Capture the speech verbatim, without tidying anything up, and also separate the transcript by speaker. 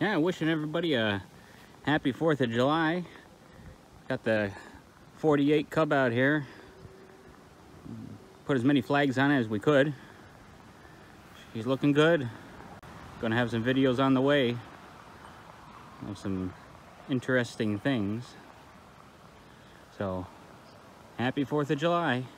Speaker 1: Yeah, wishing everybody a happy fourth of July. Got the forty-eight Cub out here. Put as many flags on it as we could. She's looking good. Gonna have some videos on the way of some interesting things. So, happy fourth of July.